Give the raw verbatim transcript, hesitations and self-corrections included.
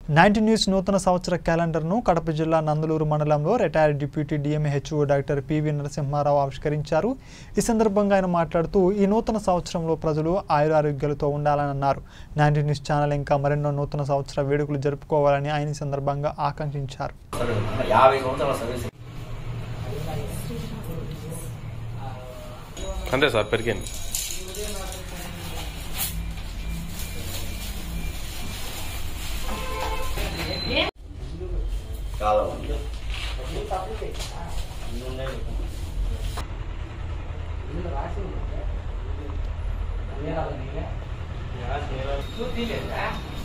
Ninety news నూతన సంవత్సర క్యాలెండర్ను కడప జిల్లా నందలూరు మండలంలో retired deputy DMHO doctor PV Narasimharao ఆవిష్కరించారు. ఈ సందర్భంగా ఆయన మాట్లాడుతూ ఈ నూతన సంవత్సరంలో ప్రజలు ఆయురారోగ్యాలతో ఉండాలని అన్నారు. నైన్టీ న్యూస్ ఛానల్ ఇంకా మరెన్నో నూతన సంవత్సర వేడుకలు జరుపుకోవాలని ఆయన ఈ సందర్భంగా ఆకాంక్షించారు. అంతే సార్ పెరిగింది. రాసి